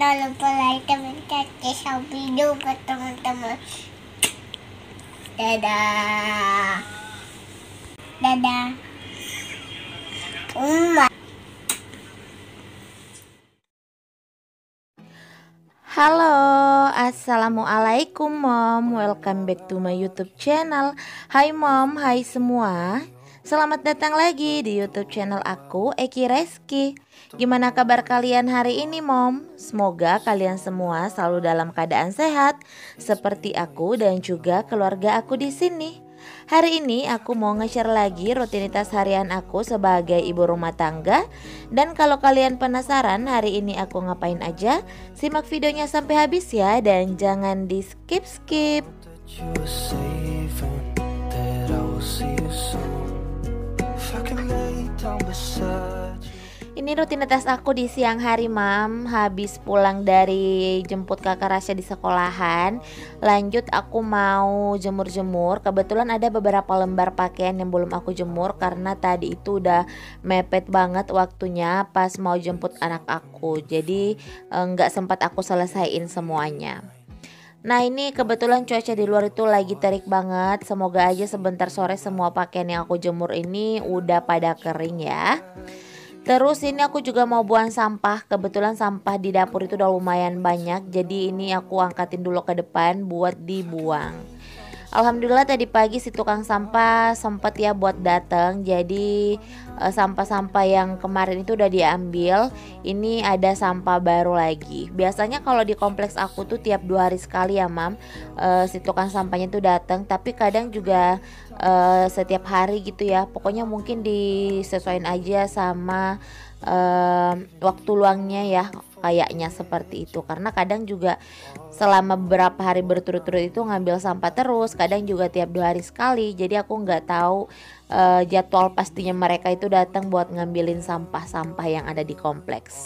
Jangan lupa like, comment, share video buat teman-teman. Dadah. Dadah. Halo, assalamualaikum mom, welcome back to my YouTube channel. Hai mom, hai semua. Selamat datang lagi di YouTube channel aku, Eki Reski. Gimana kabar kalian hari ini mom? Semoga kalian semua selalu dalam keadaan sehat seperti aku dan juga keluarga aku di sini. Hari ini aku mau nge-share lagi rutinitas harian aku sebagai ibu rumah tangga. Dan kalau kalian penasaran hari ini aku ngapain aja, simak videonya sampai habis ya, dan jangan di skip-skip. Ini rutinitas aku di siang hari mam. Habis pulang dari jemput kakak Rasya di sekolahan, lanjut aku mau jemur-jemur. Kebetulan ada beberapa lembar pakaian yang belum aku jemur karena tadi itu udah mepet banget waktunya pas mau jemput anak aku. Jadi nggak sempat aku selesaiin semuanya. Nah ini kebetulan cuaca di luar itu lagi terik banget. Semoga aja sebentar sore semua pakaian yang aku jemur ini udah pada kering ya. Terus ini aku juga mau buang sampah. Kebetulan sampah di dapur itu udah lumayan banyak. Jadi ini aku angkatin dulu ke depan buat dibuang. Alhamdulillah tadi pagi si tukang sampah sempet ya buat datang. Jadi sampah-sampah yang kemarin itu udah diambil. Ini ada sampah baru lagi. Biasanya kalau di kompleks aku tuh tiap 2 hari sekali ya mam, si tukang sampahnya tuh datang. Tapi kadang juga setiap hari gitu ya. Pokoknya mungkin disesuaikan aja sama waktu luangnya ya, kayaknya seperti itu. Karena kadang juga selama beberapa hari berturut-turut itu ngambil sampah terus, kadang juga tiap 2 hari sekali. Jadi aku nggak tahu jadwal pastinya mereka itu datang buat ngambilin sampah-sampah yang ada di kompleks.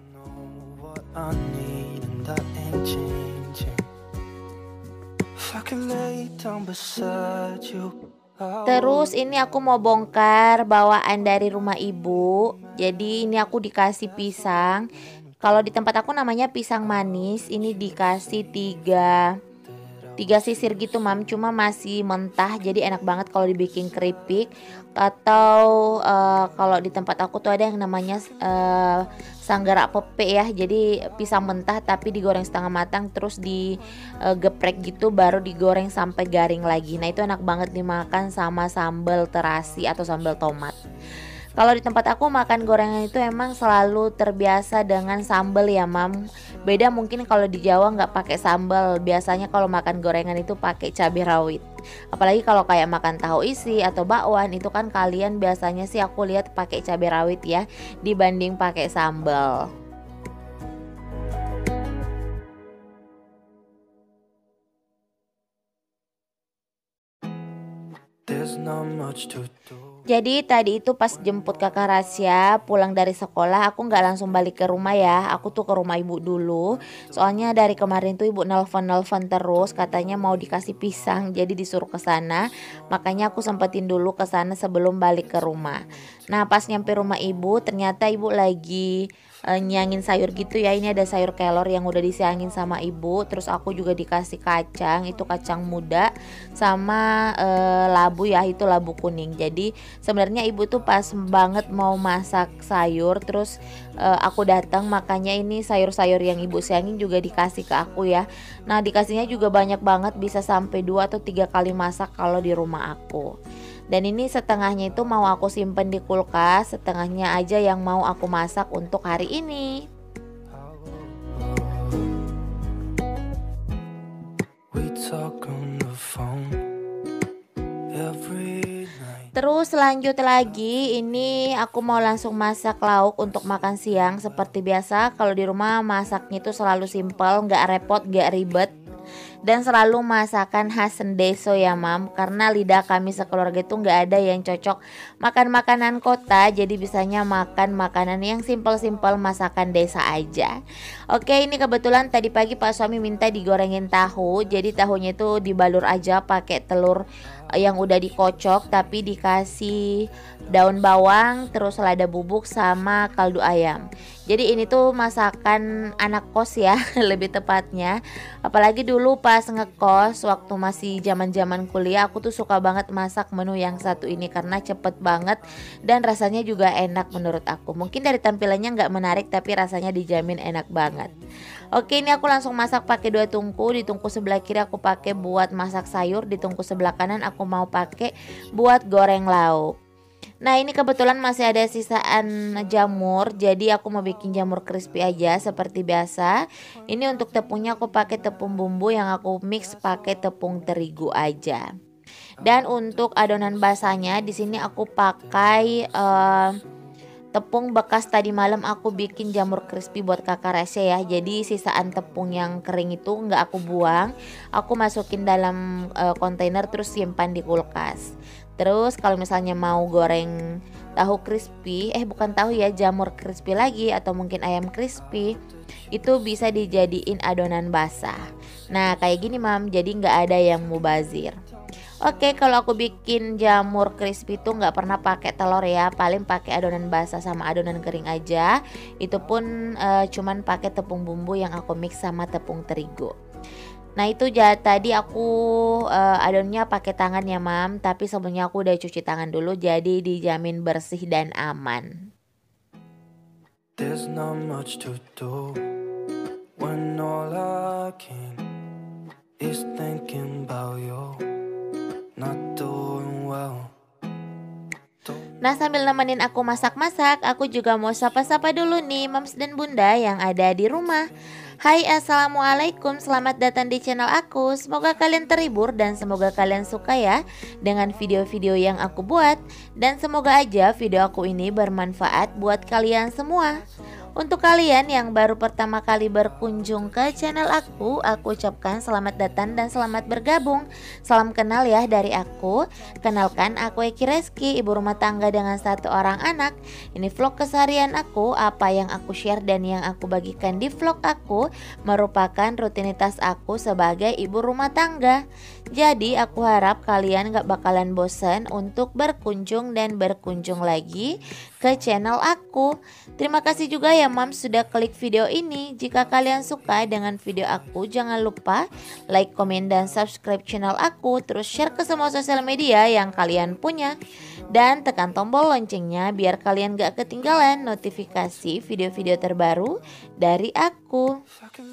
Terus ini aku mau bongkar bawaan dari rumah ibu. Jadi ini aku dikasih pisang. Kalau di tempat aku namanya pisang manis. Ini dikasih tiga sisir gitu mam, cuma masih mentah, jadi enak banget kalau dibikin keripik. Atau kalau di tempat aku tuh ada yang namanya sanggara pepe ya, jadi pisang mentah tapi digoreng setengah matang terus digeprek gitu baru digoreng sampai garing lagi. Nah itu enak banget dimakan sama sambal terasi atau sambal tomat. Kalau di tempat aku makan gorengan itu emang selalu terbiasa dengan sambal ya mam. Beda mungkin kalau di Jawa nggak pakai sambal. Biasanya kalau makan gorengan itu pakai cabai rawit. Apalagi kalau kayak makan tahu isi atau bakwan itu kan kalian biasanya sih aku lihat pakai cabai rawit ya, dibanding pakai sambal. Jadi tadi itu pas jemput kakak Rasya pulang dari sekolah, aku nggak langsung balik ke rumah ya. Aku tuh ke rumah ibu dulu. Soalnya dari kemarin tuh ibu nelfon terus, katanya mau dikasih pisang, jadi disuruh ke sana. Makanya aku sempetin dulu ke sana sebelum balik ke rumah. Nah pas nyampe rumah ibu, ternyata ibu lagi nyiangin sayur gitu ya. Ini ada sayur kelor yang udah disiangin sama ibu. Terus aku juga dikasih kacang, itu kacang muda sama labu ya, itu labu kuning. Jadi sebenarnya ibu tuh pas banget mau masak sayur, terus aku datang, makanya ini sayur-sayur yang ibu siangin juga dikasih ke aku ya. Nah dikasihnya juga banyak banget, bisa sampai 2 atau 3 kali masak kalau di rumah aku. Dan ini setengahnya itu mau aku simpen di kulkas, setengahnya aja yang mau aku masak untuk hari ini. Terus lanjut lagi, ini aku mau langsung masak lauk untuk makan siang. Seperti biasa kalau di rumah masaknya itu selalu simpel, nggak repot, nggak ribet. dan selalu masakan khas Sendeso ya mam, karena lidah kami sekeluarga itu nggak ada yang cocok makan makanan kota, jadi bisanya makan makanan yang simpel-simpel masakan desa aja. Oke, ini kebetulan tadi pagi Pak suami minta digorengin tahu, jadi tahunya itu dibalur aja pakai telur yang udah dikocok tapi dikasih daun bawang, terus lada bubuk sama kaldu ayam. Jadi ini tuh masakan anak kos ya lebih tepatnya. Apalagi dulu pas ngekos waktu masih zaman-zaman kuliah, aku tuh suka banget masak menu yang satu ini karena cepet banget dan rasanya juga enak menurut aku. Mungkin dari tampilannya nggak menarik tapi rasanya dijamin enak banget. Oke, ini aku langsung masak pakai 2 tungku. Di tungku sebelah kiri aku pakai buat masak sayur, di tungku sebelah kanan aku mau pakai buat goreng lauk. Nah, ini kebetulan masih ada sisaan jamur, jadi aku mau bikin jamur crispy aja seperti biasa. Ini untuk tepungnya aku pakai tepung bumbu yang aku mix pakai tepung terigu aja. Dan untuk adonan basahnya di sini aku pakai tepung bekas tadi malam aku bikin jamur crispy buat kakak Rasya ya. Jadi sisaan tepung yang kering itu nggak aku buang, aku masukin dalam kontainer terus simpan di kulkas. Terus kalau misalnya mau goreng tahu crispy, bukan tahu ya, jamur crispy lagi atau mungkin ayam crispy, itu bisa dijadiin adonan basah. Nah kayak gini mam, jadi nggak ada yang mubazir. Oke, kalau aku bikin jamur crispy tuh nggak pernah pakai telur ya, paling pakai adonan basah sama adonan kering aja. Itu pun cuman pakai tepung bumbu yang aku mix sama tepung terigu. Nah itu tadi aku adonannya pakai tangan ya mam, tapi sebelumnya aku udah cuci tangan dulu, jadi dijamin bersih dan aman. There's not much to do when all I can is thinking about you. Not doing well. Nah sambil nemenin aku masak-masak, aku juga mau sapa-sapa dulu nih Mams dan Bunda yang ada di rumah. Hai, assalamualaikum, selamat datang di channel aku. Semoga kalian terhibur dan semoga kalian suka ya dengan video-video yang aku buat. Dan semoga aja video aku ini bermanfaat buat kalian semua. Untuk kalian yang baru pertama kali berkunjung ke channel aku ucapkan selamat datang dan selamat bergabung. Salam kenal ya dari aku. Kenalkan, aku Eki Reski, ibu rumah tangga dengan 1 orang anak. Ini vlog keseharian aku, apa yang aku share dan yang aku bagikan di vlog aku merupakan rutinitas aku sebagai ibu rumah tangga. Jadi aku harap kalian gak bakalan bosan untuk berkunjung dan berkunjung lagi ke channel aku. Terima kasih juga ya Mam sudah klik video ini. Jika kalian suka dengan video aku, jangan lupa like, komen, dan subscribe channel aku. Terus share ke semua sosial media yang kalian punya. Dan tekan tombol loncengnya biar kalian gak ketinggalan notifikasi video-video terbaru dari aku.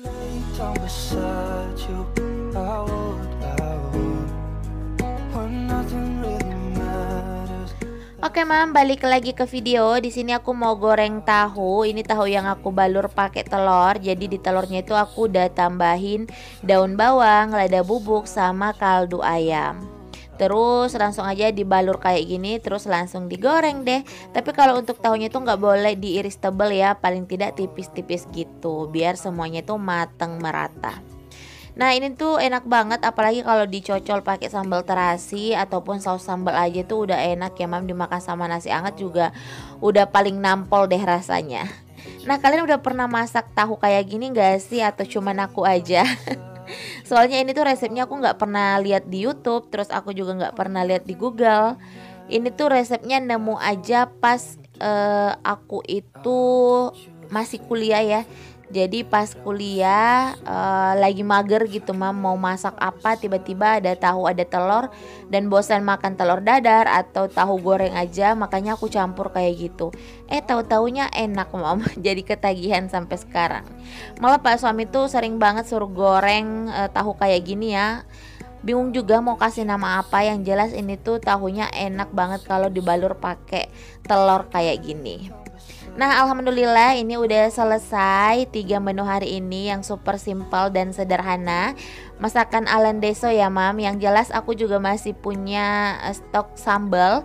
Oke mam, balik lagi ke video. Di sini aku mau goreng tahu. Ini tahu yang aku balur pakai telur. Jadi di telurnya itu aku udah tambahin daun bawang, lada bubuk, sama kaldu ayam. Terus langsung aja dibalur kayak gini, terus langsung digoreng deh. Tapi kalau untuk tahunya itu nggak boleh diiris tebal ya, paling tidak tipis-tipis gitu, biar semuanya itu mateng merata. Nah ini tuh enak banget, apalagi kalau dicocol pakai sambal terasi ataupun saus sambal aja tuh udah enak ya mam. Dimakan sama nasi hangat juga udah paling nampol deh rasanya. Nah kalian udah pernah masak tahu kayak gini gak sih, atau cuman aku aja? Soalnya ini tuh resepnya aku gak pernah lihat di YouTube, terus aku juga gak pernah lihat di Google. Ini tuh resepnya nemu aja pas aku itu masih kuliah ya. Jadi pas kuliah lagi mager gitu mam, mau masak apa tiba-tiba ada tahu ada telur dan bosan makan telur dadar atau tahu goreng aja, makanya aku campur kayak gitu. Tahu-taunya enak mam. Jadi ketagihan sampai sekarang. Malah Pak suami tuh sering banget suruh goreng tahu kayak gini ya. Bingung juga mau kasih nama apa, yang jelas ini tuh tahunya enak banget kalau dibalur pakai telur kayak gini. Nah alhamdulillah ini udah selesai 3 menu hari ini yang super simpel dan sederhana. Masakan ala deso ya mam. Yang jelas aku juga masih punya stok sambal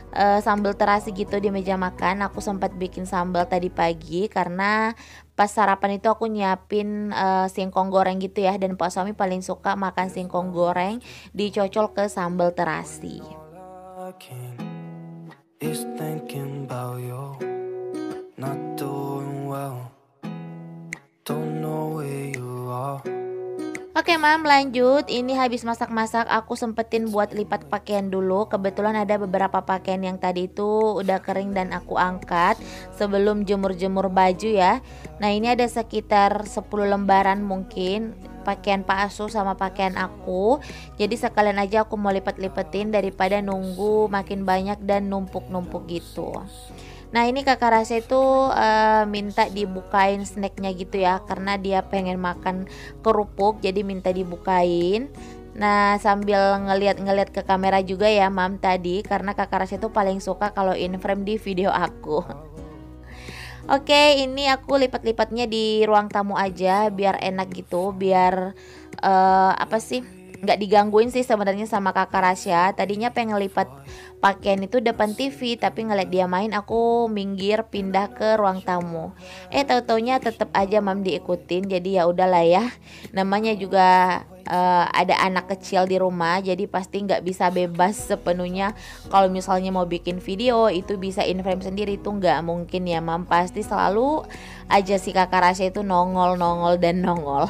sambal terasi gitu di meja makan. Aku sempat bikin sambal tadi pagi karena pas sarapan itu aku nyiapin singkong goreng gitu ya, dan Pak suami paling suka makan singkong goreng dicocol ke sambal terasi. All I can is thinking about you, not doing well. Don't know where you are. Oke mam, lanjut. Ini habis masak-masak aku sempetin buat lipat pakaian dulu. Kebetulan ada beberapa pakaian yang tadi itu udah kering dan aku angkat sebelum jemur-jemur baju ya. Nah ini ada sekitar 10 lembaran mungkin, pakaian Pak Asu sama pakaian aku. Jadi sekalian aja aku mau lipat-lipetin daripada nunggu makin banyak dan numpuk-numpuk gitu. Nah ini kakak Rasya itu minta dibukain snacknya gitu ya, karena dia pengen makan kerupuk jadi minta dibukain. Nah sambil ngeliat-ngeliat ke kamera juga ya mam tadi, karena kakak Rasya itu paling suka kalau in frame di video aku. Oke, ini aku lipat-lipatnya di ruang tamu aja biar enak gitu, biar nggak digangguin sih sebenarnya sama kakak Rasya. Tadinya pengen lipat pakaian itu depan TV, tapi ngeliat dia main aku minggir pindah ke ruang tamu. Tahu-taunya tetap aja mam diikutin, jadi ya udahlah ya. Namanya juga ada anak kecil di rumah, jadi pasti nggak bisa bebas sepenuhnya. Kalau misalnya mau bikin video itu bisa in frame sendiri, itu nggak mungkin ya mam. Pasti selalu aja si kakak Rasya itu nongol dan nongol.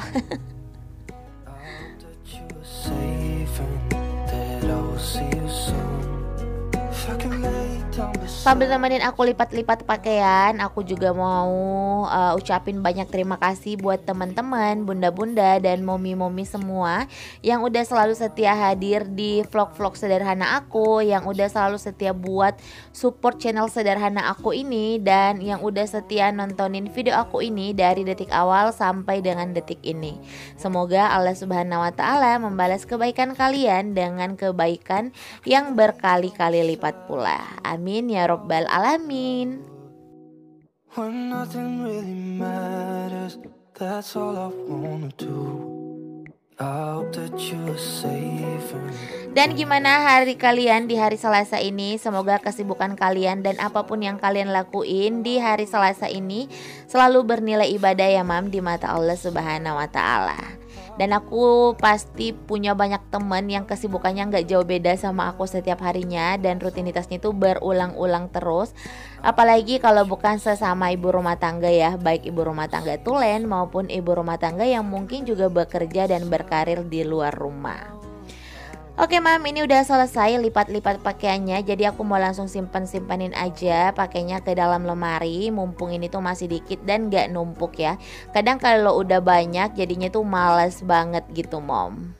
Sambil nemenin aku lipat-lipat pakaian, aku juga mau ucapin banyak terima kasih buat teman-teman, bunda-bunda dan momi-momi semua yang udah selalu setia hadir di vlog-vlog sederhana aku, yang udah selalu setia buat support channel sederhana aku ini, dan yang udah setia nontonin video aku ini dari detik awal sampai dengan detik ini. Semoga Allah Subhanahu wa Ta'ala membalas kebaikan kalian dengan kebaikan yang berkali-kali lipat pula. Amin ya Rabbal Alamin. When nothing really matters, that's all I wanna do. I hope that you're safe Dan gimana hari kalian di hari Selasa ini? Semoga kesibukan kalian dan apapun yang kalian lakuin di hari Selasa ini selalu bernilai ibadah ya mam di mata Allah Subhanahu wa Ta'ala. Dan aku pasti punya banyak temen yang kesibukannya gak jauh beda sama aku setiap harinya, dan rutinitasnya itu berulang-ulang terus. Apalagi kalau bukan sesama ibu rumah tangga ya, baik ibu rumah tangga tulen maupun ibu rumah tangga yang mungkin juga bekerja dan berkarir di luar rumah. Oke mam, ini udah selesai lipat-lipat pakaiannya, jadi aku mau langsung simpanin aja pakainya ke dalam lemari. Mumpung ini tuh masih dikit dan gak numpuk ya. Kadang kalau udah banyak jadinya tuh males banget gitu mom.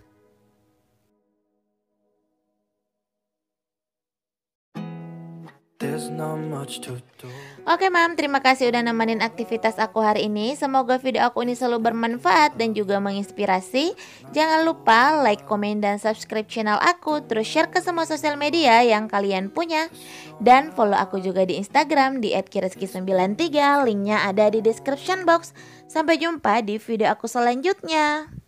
There's not much to do. Oke mam, terima kasih udah nemenin aktivitas aku hari ini. Semoga video aku ini selalu bermanfaat dan juga menginspirasi. Jangan lupa like, komen, dan subscribe channel aku. Terus share ke semua sosial media yang kalian punya. Dan follow aku juga di Instagram di @kireski93. Linknya ada di description box. Sampai jumpa di video aku selanjutnya.